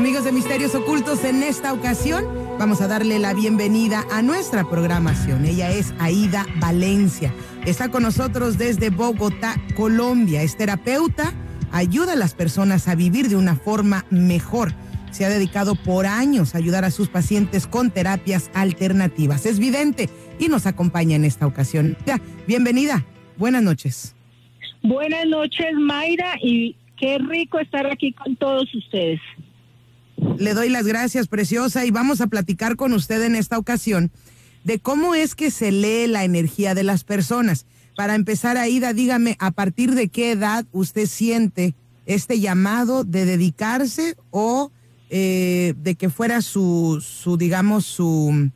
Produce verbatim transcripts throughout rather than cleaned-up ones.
Amigos de Misterios Ocultos, en esta ocasión vamos a darle la bienvenida a nuestra programación. Ella es Aida Valencia. Está con nosotros desde Bogotá, Colombia. Es terapeuta, ayuda a las personas a vivir de una forma mejor. Se ha dedicado por años a ayudar a sus pacientes con terapias alternativas. Es vidente y nos acompaña en esta ocasión. Ya, bienvenida. Buenas noches. Buenas noches, Mayra, y qué rico estar aquí con todos ustedes. Le doy las gracias, preciosa, y vamos a platicar con usted en esta ocasión de cómo es que se lee la energía de las personas. Para empezar, Aida, dígame, ¿a partir de qué edad usted siente este llamado de dedicarse o eh, de que fuera su, su digamos, su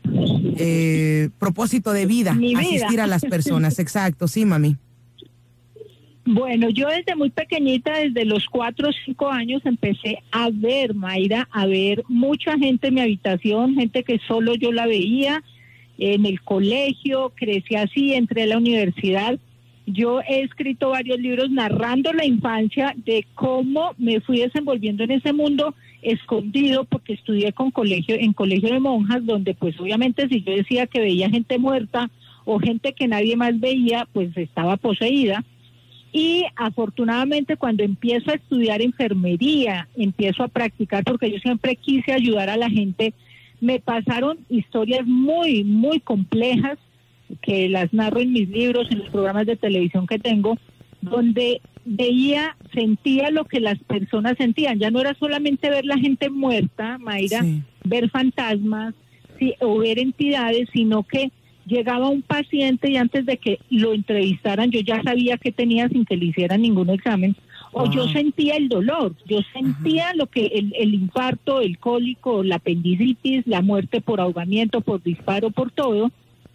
eh, propósito de vida, Mi vida, asistir a las personas? Exacto, sí, mami. Bueno, yo desde muy pequeñita, desde los cuatro o cinco años, empecé a ver, Mayra, a ver mucha gente en mi habitación, gente que solo yo la veía en el colegio, crecí así, entré a la universidad. Yo he escrito varios libros narrando la infancia de cómo me fui desenvolviendo en ese mundo escondido, porque estudié con colegio, en colegio de monjas, donde pues obviamente si yo decía que veía gente muerta o gente que nadie más veía, pues estaba poseída. Y afortunadamente cuando empiezo a estudiar enfermería, empiezo a practicar, porque yo siempre quise ayudar a la gente, me pasaron historias muy, muy complejas, que las narro en mis libros, en los programas de televisión que tengo, donde veía, sentía lo que las personas sentían. Ya no era solamente ver la gente muerta, Mayra, sí, ver fantasmas, sí, o ver entidades, sino que llegaba un paciente y antes de que lo entrevistaran yo ya sabía qué tenía sin que le hicieran ningún examen, o wow, yo sentía el dolor, yo sentía Ajá. lo que el, el infarto, el cólico, la apendicitis, la muerte por ahogamiento, por disparo, por todo.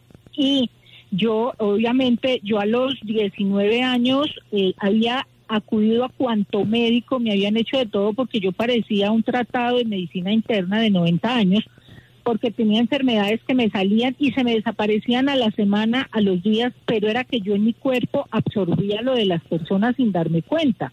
Y yo obviamente, yo a los diecinueve años eh, había acudido a cuanto médico, me habían hecho de todo porque yo parecía un tratado de medicina interna de noventa años, porque tenía enfermedades que me salían y se me desaparecían a la semana, a los días, pero era que yo en mi cuerpo absorbía lo de las personas sin darme cuenta.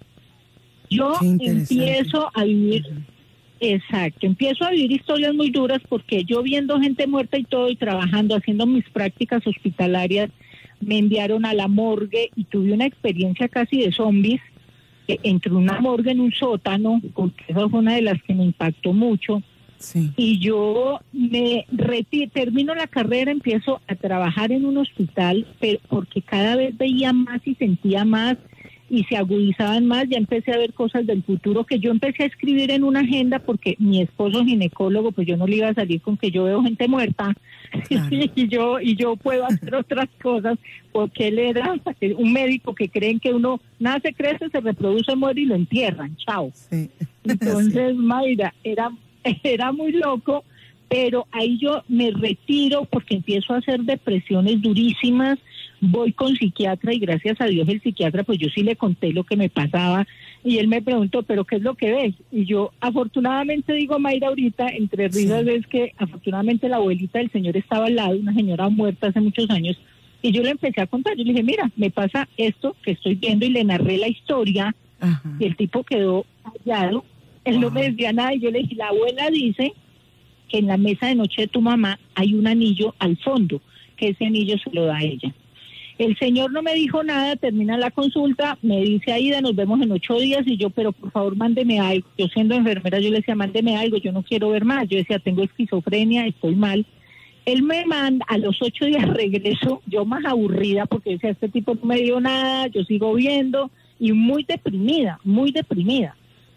Yo empiezo a vivir, uh-huh. exacto, empiezo a vivir historias muy duras porque yo viendo gente muerta y todo y trabajando, haciendo mis prácticas hospitalarias, me enviaron a la morgue y tuve una experiencia casi de zombies, eh, entre una morgue en un sótano, porque esa fue una de las que me impactó mucho. Sí. Y yo me retiro, termino la carrera, empiezo a trabajar en un hospital, pero porque cada vez veía más y sentía más y se agudizaban más, ya empecé a ver cosas del futuro que yo empecé a escribir en una agenda, porque mi esposo ginecólogo, pues yo no le iba a salir con que yo veo gente muerta, claro. y yo y yo puedo hacer otras cosas, porque él era un médico que creen que uno nace, crece, se reproduce, muere y lo entierran, chao. Sí. Entonces, sí. Mayra, era Era muy loco, pero ahí yo me retiro porque empiezo a hacer depresiones durísimas, voy con psiquiatra y gracias a Dios el psiquiatra, pues yo sí le conté lo que me pasaba y él me preguntó, ¿pero qué es lo que ves? Y yo afortunadamente digo, Mayra, ahorita entre risas sí. es que afortunadamente la abuelita del señor estaba al lado, una señora muerta hace muchos años, y yo le empecé a contar, yo le dije, mira, me pasa esto que estoy viendo y le narré la historia. Ajá. Y el tipo quedó callado. Él no me decía nada y yo le dije, la abuela dice que en la mesa de noche de tu mamá hay un anillo al fondo, que ese anillo se lo da a ella. El señor no me dijo nada, termina la consulta, me dice, Aida, nos vemos en ocho días, y yo, pero por favor mándeme algo. Yo siendo enfermera, yo le decía, mándeme algo, yo no quiero ver más. Yo decía, tengo esquizofrenia, estoy mal. Él me manda, a los ocho días regreso, yo más aburrida, porque decía, este tipo no me dio nada, yo sigo viendo, y muy deprimida, muy deprimida.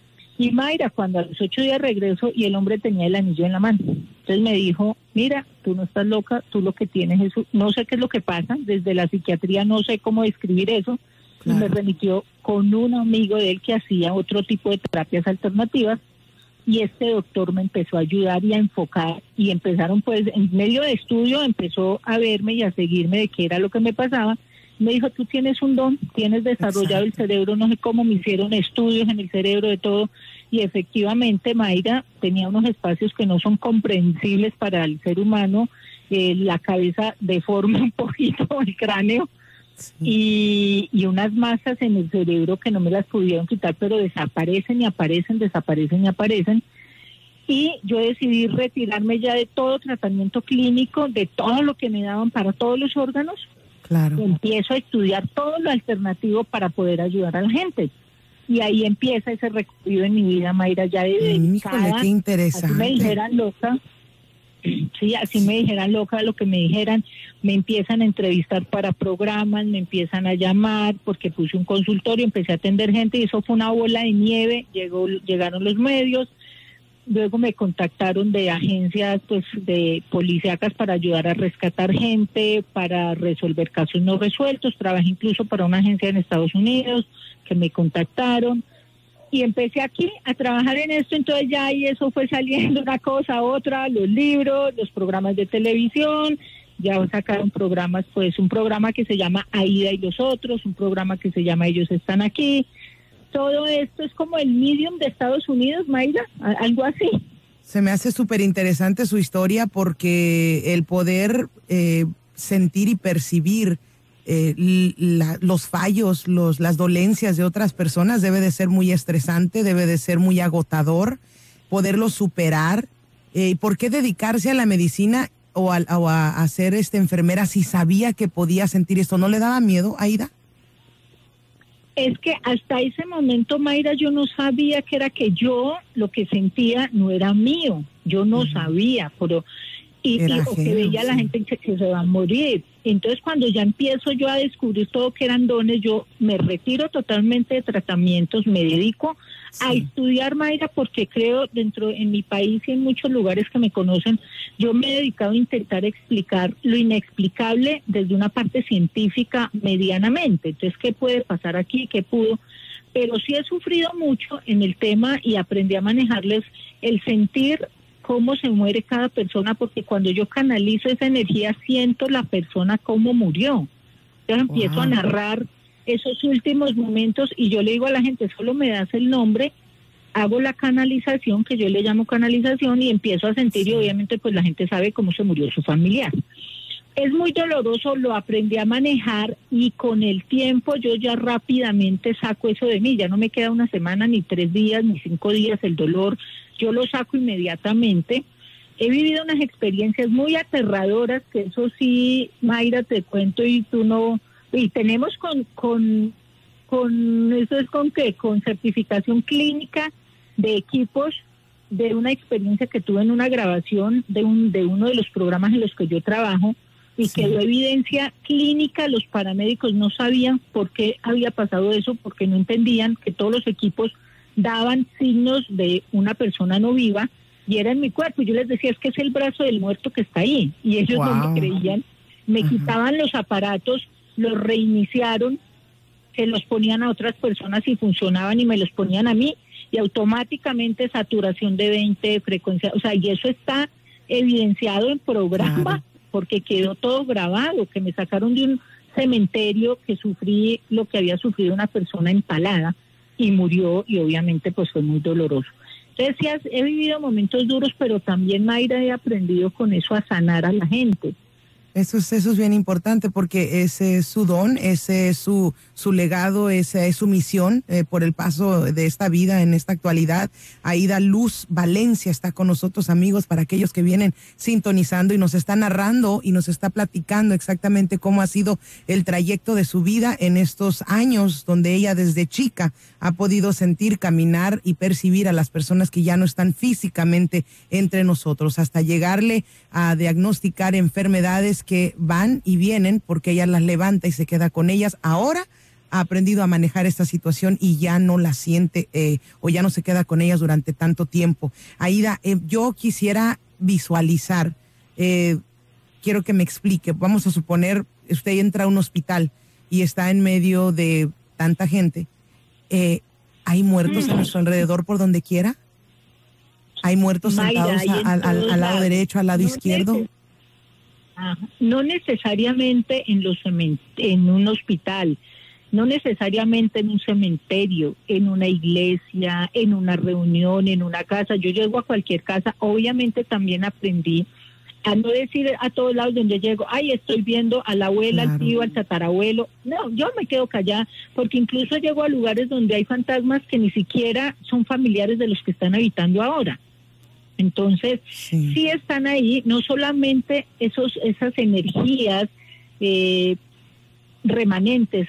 Y Mayra, cuando a los ocho días regreso y el hombre tenía el anillo en la mano. Entonces me dijo, mira, tú no estás loca, tú lo que tienes es, no sé qué es lo que pasa, desde la psiquiatría no sé cómo describir eso. Claro. Y me remitió con un amigo de él que hacía otro tipo de terapias alternativas y este doctor me empezó a ayudar y a enfocar y empezaron pues en medio de estudio, empezó a verme y a seguirme de qué era lo que me pasaba. Me dijo, tú tienes un don, tienes desarrollado Exacto. el cerebro, no sé cómo me hicieron estudios en el cerebro de todo, y efectivamente Mayra tenía unos espacios que no son comprensibles para el ser humano, eh, la cabeza deforme un poquito, el cráneo, sí. y, y unas masas en el cerebro que no me las pudieron quitar, pero desaparecen y aparecen, desaparecen y aparecen. y yo decidí retirarme ya de todo tratamiento clínico, de todo lo que me daban para todos los órganos. Claro. Y empiezo a estudiar todo lo alternativo para poder ayudar a la gente. Y ahí empieza ese recorrido en mi vida, Mayra, ya de dedicada. Híjole, qué interesante. Así me dijeran loca, sí, así me dijeran loca, lo que me dijeran, me empiezan a entrevistar para programas, me empiezan a llamar, porque puse un consultorio, empecé a atender gente y eso fue una bola de nieve, llegó, llegaron los medios, luego me contactaron de agencias pues de policíacas para ayudar a rescatar gente, para resolver casos no resueltos, trabajé incluso para una agencia en Estados Unidos que me contactaron y empecé aquí a trabajar en esto, entonces ya ahí eso fue saliendo una cosa, otra, los libros, los programas de televisión, ya sacaron programas, pues un programa que se llama Aida y los otros, un programa que se llama Ellos están aquí. Todo esto es como el Medium de Estados Unidos, Mayra, algo así. Se me hace súper interesante su historia porque el poder eh, sentir y percibir eh, la, los fallos, los, las dolencias de otras personas debe de ser muy estresante, debe de ser muy agotador, poderlo superar. Eh, ¿Por qué dedicarse a la medicina o a, o a, a ser esta enfermera si sabía que podía sentir esto? ¿No le daba miedo, Aida? Es que hasta ese momento, Mayra, yo no sabía que era que yo lo que sentía no era mío, yo no uh-huh. sabía, pero y, y o que veía a la gente que, que se va a morir. Entonces cuando ya empiezo yo a descubrir todo que eran dones, yo me retiro totalmente de tratamientos, me dedico sí. a estudiar, Mayra, porque creo dentro en mi país y en muchos lugares que me conocen, yo me he dedicado a intentar explicar lo inexplicable desde una parte científica medianamente. Entonces, ¿qué puede pasar aquí? ¿Qué pudo? Pero sí he sufrido mucho en el tema y aprendí a manejarles el sentir cómo se muere cada persona, porque cuando yo canalizo esa energía siento la persona cómo murió. Entonces wow. empiezo a narrar esos últimos momentos y yo le digo a la gente, solo me das el nombre, hago la canalización, que yo le llamo canalización, y empiezo a sentir sí. y obviamente pues la gente sabe cómo se murió su familiar. Es muy doloroso, lo aprendí a manejar y con el tiempo yo ya rápidamente saco eso de mí, ya no me queda una semana, ni tres días, ni cinco días el dolor, yo lo saco inmediatamente. He vivido unas experiencias muy aterradoras, que eso sí, Mayra, te cuento y tú no, y tenemos con, con, con, eso es con qué, con certificación clínica de equipos de una experiencia que tuve en una grabación de un, de uno de los programas en los que yo trabajo, y sí. quedó evidencia clínica, los paramédicos no sabían por qué había pasado eso, porque no entendían que todos los equipos daban signos de una persona no viva, y era en mi cuerpo, yo les decía, es que es el brazo del muerto que está ahí, y ellos wow. no me creían, me uh-huh. quitaban los aparatos, los reiniciaron, se los ponían a otras personas y funcionaban y me los ponían a mí, y automáticamente saturación de veinte, frecuencia, o sea, y eso está evidenciado en programa, claro. porque quedó todo grabado, que me sacaron de un cementerio que sufrí lo que había sufrido una persona empalada y murió, y obviamente pues fue muy doloroso. Entonces sí, he vivido momentos duros, pero también, Mayra, he aprendido con eso a sanar a la gente. Eso es, eso es bien importante porque ese es su don, ese es su, su legado, esa es su misión eh, por el paso de esta vida en esta actualidad. Aida Luz Valencia está con nosotros, amigos, para aquellos que vienen sintonizando y nos está narrando y nos está platicando exactamente cómo ha sido el trayecto de su vida en estos años donde ella desde chica ha podido sentir, caminar y percibir a las personas que ya no están físicamente entre nosotros, hasta llegarle a diagnosticar enfermedades que van y vienen porque ella las levanta y se queda con ellas. Ahora ha aprendido a manejar esta situación y ya no la siente eh, o ya no se queda con ellas durante tanto tiempo. Aida, eh, yo quisiera visualizar, eh, quiero que me explique, vamos a suponer, usted entra a un hospital y está en medio de tanta gente, eh, ¿hay muertos a nuestro alrededor por donde quiera? ¿Hay muertos Mayra, sentados a, a, al, al lado derecho, al lado no izquierdo? Neces- Ajá. No necesariamente en, los cement- en un hospital, no necesariamente en un cementerio, en una iglesia, en una reunión, en una casa. Yo llego a cualquier casa, obviamente también aprendí a no decir a todos lados donde llego, ay, estoy viendo a la abuela, claro. al tío, al tatarabuelo. No, yo me quedo callada, porque incluso llego a lugares donde hay fantasmas que ni siquiera son familiares de los que están habitando ahora. Entonces, sí, sí están ahí, no solamente esos esas energías eh, remanentes,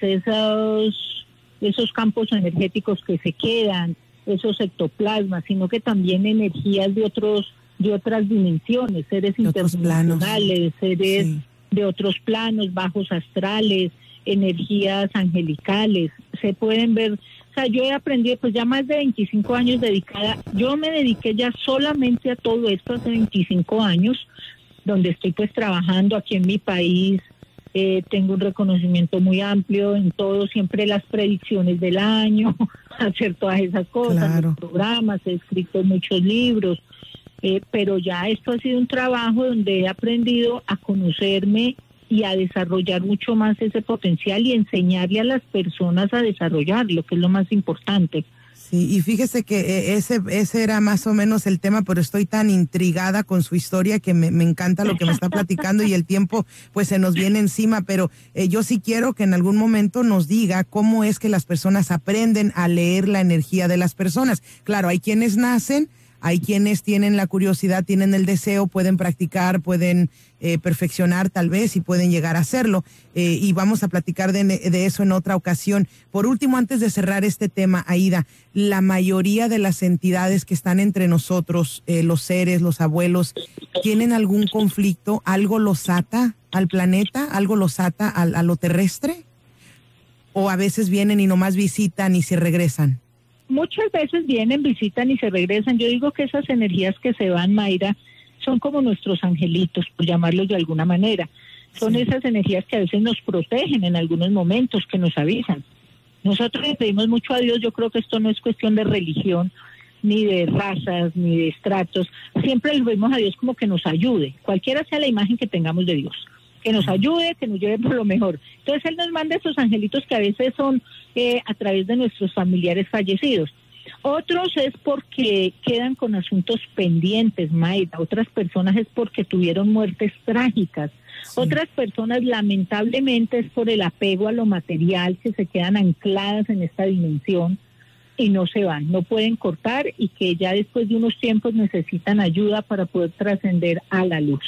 esos, esos campos energéticos que se quedan, esos ectoplasmas, sino que también energías de otros de otras dimensiones, seres de interdimensionales, seres sí. de otros planos, bajos astrales, energías angelicales, se pueden ver. O sea, yo he aprendido, pues ya más de veinticinco años dedicada, yo me dediqué ya solamente a todo esto hace veinticinco años, donde estoy pues trabajando aquí en mi país, eh, tengo un reconocimiento muy amplio en todo, siempre las predicciones del año, hacer todas esas cosas, claro. Los programas, he escrito muchos libros, eh, pero ya esto ha sido un trabajo donde he aprendido a conocerme y a desarrollar mucho más ese potencial y enseñarle a las personas a desarrollarlo, que es lo más importante. Sí, y fíjese que ese ese era más o menos el tema, pero estoy tan intrigada con su historia que me, me encanta lo que me está platicando y el tiempo pues se nos viene encima, pero eh, yo sí quiero que en algún momento nos diga cómo es que las personas aprenden a leer la energía de las personas. Claro, hay quienes nacen, hay quienes tienen la curiosidad, tienen el deseo, pueden practicar, pueden eh, perfeccionar tal vez y pueden llegar a hacerlo. Eh, y vamos a platicar de, de eso en otra ocasión. Por último, antes de cerrar este tema, Aida, la mayoría de las entidades que están entre nosotros, eh, los seres, los abuelos, ¿tienen algún conflicto? ¿Algo los ata al planeta? ¿Algo los ata a, a lo terrestre? ¿O a veces vienen y nomás visitan y se regresan? Muchas veces vienen, visitan y se regresan. Yo digo que esas energías que se van, Mayra, son como nuestros angelitos, por llamarlos de alguna manera. Son sí. esas energías que a veces nos protegen en algunos momentos, que nos avisan. Nosotros le pedimos mucho a Dios, yo creo que esto no es cuestión de religión, ni de razas, ni de estratos. Siempre le pedimos a Dios como que nos ayude, cualquiera sea la imagen que tengamos de Dios. Que nos ayude, que nos lleve por lo mejor. Entonces Él nos manda esos angelitos que a veces son eh, a través de nuestros familiares fallecidos. Otros es porque quedan con asuntos pendientes, Mayra. Otras personas es porque tuvieron muertes trágicas. Sí. Otras personas lamentablemente es por el apego a lo material, que se quedan ancladas en esta dimensión y no se van, no pueden cortar y que ya después de unos tiempos necesitan ayuda para poder trascender a la luz.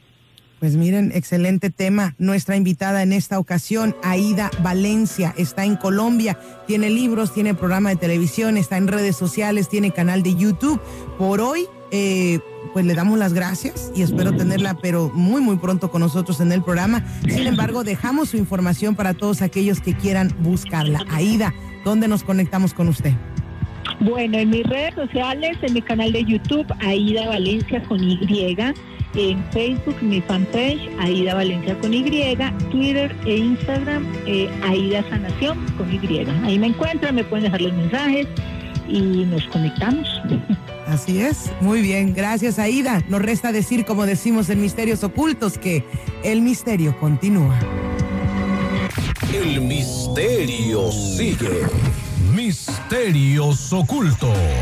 Pues miren, excelente tema. Nuestra invitada en esta ocasión, Aida Valencia, está en Colombia, tiene libros, tiene programa de televisión, está en redes sociales, tiene canal de YouTube. Por hoy, eh, pues le damos las gracias y espero tenerla, pero muy, muy pronto con nosotros en el programa. Sin embargo, dejamos su información para todos aquellos que quieran buscarla. Aida, ¿dónde nos conectamos con usted? Bueno, en mis redes sociales, en mi canal de YouTube, Aida Valencia con Y, en Facebook, mi fanpage, Aida Valencia con Y, Twitter e Instagram, eh, Aida Sanación con Y. Ahí me encuentran, me pueden dejar los mensajes y nos conectamos. Así es, muy bien, gracias Aida. Nos resta decir, como decimos en Misterios Ocultos, que el misterio continúa. El misterio sigue. Misterios Ocultos.